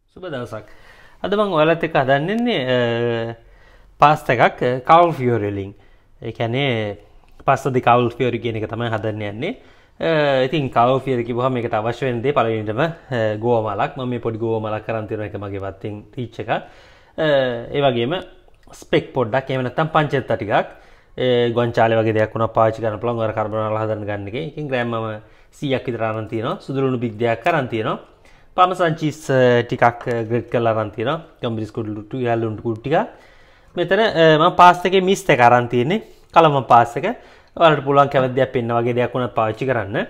සුබ දවසක්. අද මම ඔයාලත් එක්ක හදන්නේ පාස්තා එකක් කවුල් ෆියෝරි වලින්. ඒ කියන්නේ පාස්තා දී කවුල් ෆියෝරි කියන එක තමයි හදන්න යන්නේ. ඉතින් කවුල් ෆියෝරි කිව්වහම මේකට අවශ්‍ය වෙන දේ පළවෙනිටම ගෝව මලක්. මම මේ පොඩි ගෝව මලක් කරන් තියෙන එක මගේ වත්තෙන් ටීච් එකක්. ඒ වගේම ස්පෙක් පොඩ්ඩක් එහෙම නැත්නම් පංචෙත්ත ටිකක් ගොන්චාලේ වගේ දෙයක් වුණා පාවිච්චි කරන්න පුළුවන්. ඔයාලා කාබෝනාලා හදන්න ගන්න එකේ. එකකින් ග්‍රෑම් මම 100ක් විතර අරන් තියෙනවා. සුදුලුණු බිග් දෙයක් අරන් තියෙනවා. පාමසන් චීස් ටිකක් ග්‍රේට් කරලා අරන් තියෙනවා. ගම්බිරිස් කුඩු ටික කුඩු ටික. මෙතන මම පාස්තා එකේ මිස්ට් එක අරන් තියෙන්නේ. කලම පාස්තා එක. ඔයාලට පුළුවන් කැමති දෙයක් පෙන්න වගේ දෙයක් වුණත් පාවිච්චි කරන්න.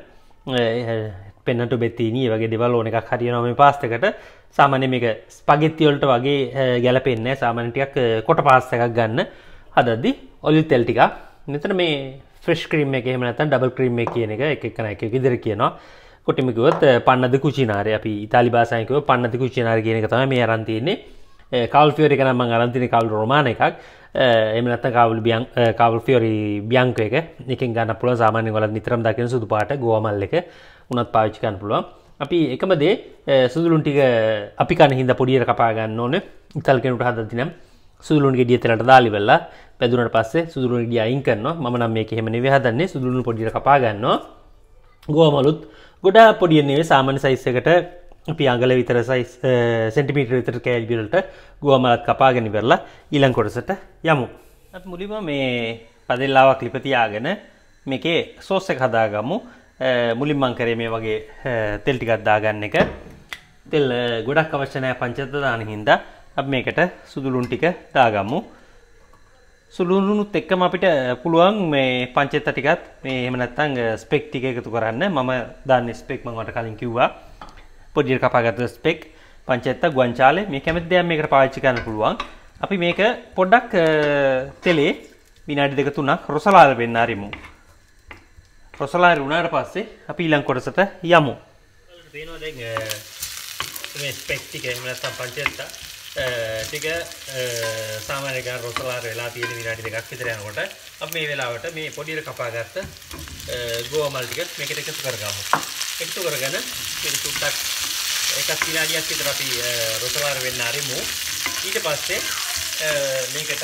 පෙන්නට බෙතිනි වගේ දේවල් ඕන එකක් හරියනවා මේ පාස්තා එකට. සාමාන්‍යයෙන් මේක ස්පැගෙටි වලට වගේ ගැලපෙන්නේ නැහැ. සාමාන්‍යයෙන් ටිකක් කොට පාස්තා එකක් ගන්න හදද්දි ඔලිව් තෙල් ටිකක්. මෙතන මේ ෆ්‍රෙෂ් ක්‍රීම් එක එහෙම නැත්නම් ඩබල් ක්‍රීම් එක කියන එක එක එක විදිහට කියනවා. කොටිම කිව්වොත් පන්නද කුචිනාරේ අපි ඉතාලි භාෂාවෙන් කිව්වොත් පන්නද කුචිනාරේ කියන එක තමයි මේ අරන් තියෙන්නේ. කවුල් ෆියෝරි එක නම් මම අරන් තියෙන්නේ කවුල් රොමාන එකක්. එහෙම නැත්නම් කවුල් ෆියෝරි බියන්කෝ එක. එකෙන් ගන්න පුළුවන් සාමාන්‍යයෙන් ඔයාලා නිතරම දකින සුදු පාට ගෝවමල් එක උනත් පාවිච්චි කරන්න පුළුවන්. අපි එකම දේ සුදුලුන් ටික අපි කන හින්දා පොඩියට කපා ගන්න ඕනේ. ඉතල් කෙනෙකුට හදද්දි නම් සුදුලුන් ගෙඩිය තෙලට දාලා ඉවරලා පැදුනට පස්සේ සුදුලුන් ගෙඩිය අයින් කරනවා. මම නම් මේක එහෙම නෙවෙයි හදන්නේ. සුදුලුන් පොඩියට කපා ගන්නවා. ගෝවමලුත් ගොඩාක් පොඩි නෙවෙයි සාමාන්‍ය සයිස් එකට අපි අඟල විතර සයිස් සෙන්ටිමීටර විතර කෑලි වලට ගෝවමලත් කපාගෙන ඉවරලා ඊළඟ කොටසට යමු. අපි මුලින්ම මේ පදෙල්ලාවක් ලිප තියාගෙන මේකේ සෝස් එක හදාගමු. මුලින් මම කරේ මේ වගේ තෙල් ටිකක් දාගන්න එක. තෙල් ගොඩක් අවශ්‍ය නැහැ පංචෙත්ත දාන හින්දා අපි මේකට සුදුලුණු ටික දාගමු. සුළුණුත් එක්කම අපිට පුළුවන් මේ පංචෙත්ත ටිකත් මේ එහෙම නැත්නම් ස්පෙක් ටික එකතු කරන්න. මම දාන්නේ ස්පෙක් මම වට කලින් කිව්වා. පොඩියට කපාගත්ත ස්පෙක් පංචෙත්ත ගුවන්චාලේ මේ කැමති දෙයක් මේකට පාවිච්චි කරන්න පුළුවන්. අපි මේක පොඩ්ඩක් තෙලේ විනාඩි දෙක තුනක් රොසලාර වෙන්න ආරිමු. රොසලාර වුණාට පස්සේ අපි ඊළඟ කොටසට යමු. පේනවා දැන් මේ ස්පෙක් ටික එහෙම නැත්නම් පංචෙත්ත ටික සාමාන්‍ය ගාන රොසලාර වෙලා තියෙන විනාඩි දෙකක් විතර යනකොට අපි මේ වෙලාවට මේ පොඩියට කපාගත්ත ගෝවමල් ටික මේකට එකතු කරගමු. එකතු කරගෙන මේක සුට්ටක් එකක් විනාඩියක් විතර අපි රොසලාර වෙන්න ආරිමු. ඊට පස්සේ මේකට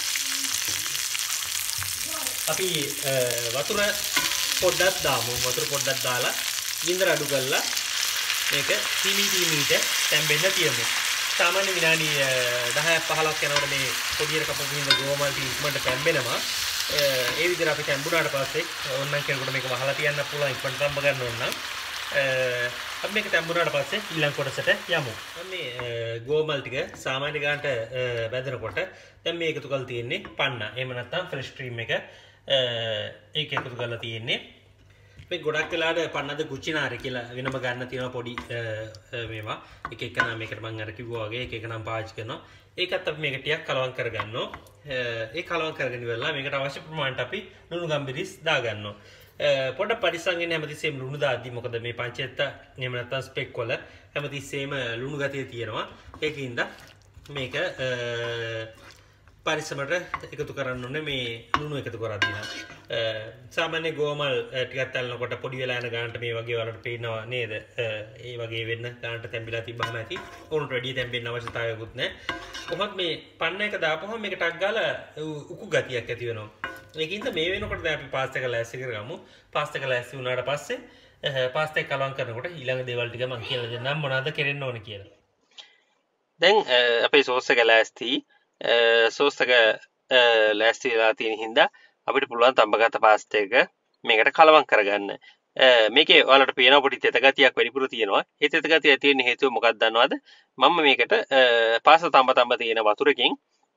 අපි වතුර පොඩ්ඩක් දාමු. වතුර පොඩ්ඩක් දාලා ගින්දර අඩු කරලා මේක තීමීට තැම්බෙන්න තියමු. සාමාන්‍ය විනාඩි 10ක් 15ක් යනකොට මේ පොඩියට කපපු ඉන්න ගෝවමල් ටික ඉක්මනට තැම්බෙනවා. ඒ විදිහට අපි තැම්බුණාට පස්සේ ඕනනම් කෙනෙකුට මේක වහලා තියන්න පුළුවන් ඉක්මනට තම්බ ගන්න ඕන නම්. අපි මේක තැම්බුණාට පස්සේ ඊළඟ කොටසට යමු. මේ ගෝවමල් ටික සාමාන්‍ය ගානට බැදෙනකොට දැන් මේ එකතු කරලා තියෙන්නේ පන්න. එහෙම නැත්නම් ෆ්‍රෙෂ් ක්‍රීම් එක ඒක එකතු කරලා තියෙන්නේ. මේ ගොඩක් වෙලාවට පන්නද කුචිනාරේ කියලා වෙනම ගන්න තියෙනවා පොඩි මේවා. එක එක නම් මේකට මම අර කිව්වා වගේ එක එක නම් පාවිච්චි කරනවා. ඒකත් අපි මේක ටිකක් කලවම් කරගන්නවා. ඒ කලවම් කරගෙන ඉවරලා මේකට අවශ්‍ය ප්‍රමාණයට අපි ලුණු ගම්බිරිස් දාගන්නවා. පොඩ්ඩක් පරිස්සම් වෙන්න හැමතිස්සෙම ලුණු දාද්දි මොකද මේ පංචෙත්ත එහෙම නැත්නම් ස්පෙක් වල හැමතිස්සෙම ලුණු ගතිය තියෙනවා. ඒකින්ද මේක පරිස්සමට එකතු කරන්න ඕනේ මේ ලුණු එකතු කරද්දී නම්. සාමාන්‍ය ගෝවමල් ටිකක් තැල්නකොට පොඩි වෙලා යන ගානට මේ වගේ වලට පේනවා නේද? ඒ වගේ වෙන්න ගානට තැම්බිලා තිබ්බහම ඇති. උණුට වැඩි තැම්බෙන්න අවශ්‍යතාවයකුත් නැහැ. කොහොමද මේ පන්න එක දාපුවම මේක ටක් ගාලා උකු ගතියක් ඇති වෙනවා. ඒකින්ද මේ වෙනකොට දැන් අපි පාස්තා එක ලෑස්ති කරගමු. පාස්තා එක ලෑස්ති වුණාට පස්සේ පාස්තා එක කලවම් කරනකොට ඊළඟ දේවල් ටික මම කියලා දෙන්නම් මොනවද කරන්න ඕනේ කියලා. දැන් අපේ සෝස් එක ලෑස්ති. සෝස් එක ලෑස්ති වෙලා තියෙන හින්දා අපිට පුළුවන් තඹගත පාස්තා එක මේකට කලවම් කරගන්න. මේකේ ඔයාලට පේන පොඩි තෙත ගතියක් වැඩිපුර තියෙනවා. ඒ තෙත ගතිය තියෙන හේතුව මොකක්ද දන්නවද? මම මේකට පාස්තා තඹ තියෙන වතුරකින්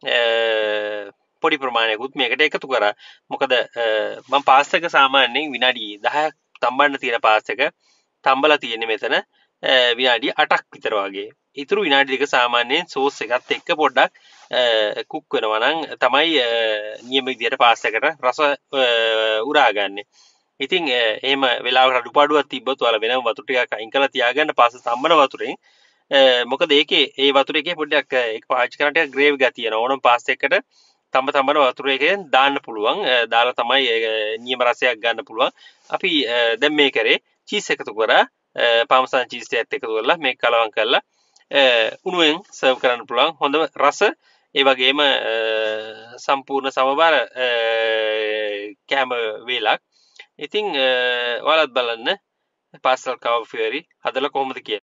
පොඩි ප්‍රමාණයකුත් මේකට එකතු කරා. මොකද මම පාස්තා එක සාමාන්‍යයෙන් විනාඩි 10ක් තඹන්න තියෙන පාස්තා එක තඹලා තියෙන්නේ මෙතන විනාඩි 8ක් විතර වගේ. ඊටු විනාඩි දෙක සාමාන්‍යයෙන් සෝස් එකත් එක්ක පොඩ්ඩක් කුක් වෙනවා නම් තමයි නියම විදියට පාස්තා එකට රස උරාගන්නේ. ඉතින් එහෙම වෙලාවකට අඩුපාඩුවක් තිබ්බොත් ඔයාලා වෙනම වතුර ටිකක් අයින් කරලා තියාගන්න පාස්තා තම්බන වතුරෙන්. මොකද ඒකේ ඒ වතුර එකේ පොඩ්ඩක් ඒක පාවිච්චි කරන ටික ග්‍රේවි ගතිය යනවා. ඕනම පාස්තා එකකට තම්බන වතුර එකෙන් දාන්න පුළුවන්. දාලා තමයි නියම රසයක් ගන්න පුළුවන්. අපි දැන් මේ කරේ චීස් එකතු කරා පාමසන් චීස් ටිකත් එකතු කරලා මේක කලවම් කරලා උණුවෙන් සර්ව් කරන්න පුළුවන් හොඳම රස ඒ වගේම සම්පූර්ණ සමබර කෑම වේලක්. ඉතින් ඔයාලත් බලන්න පාසල් කව් ෆියරි හදලා කොහොමද කියලා.